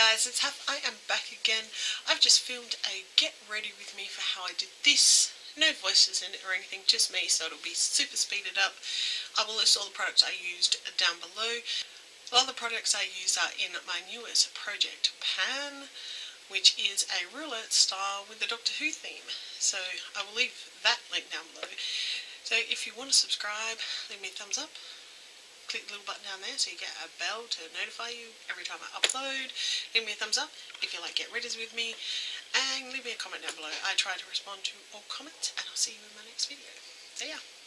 guys, it's Haff. I am back again. I've just filmed a get ready with me for how I did this. No voices in it or anything, just me, so it'll be super speeded up. I will list all the products I used down below. A lot of the products I use are in my newest project pan, which is a roulette style with the Doctor Who theme. So I will leave that link down below. So if you want to subscribe, leave me a thumbs up. Click the little button down there so you get a bell to notify you every time I upload. Leave me a thumbs up if you like get readies with me, and leave me a comment down below. I try to respond to all comments, and I'll see you in my next video. See ya!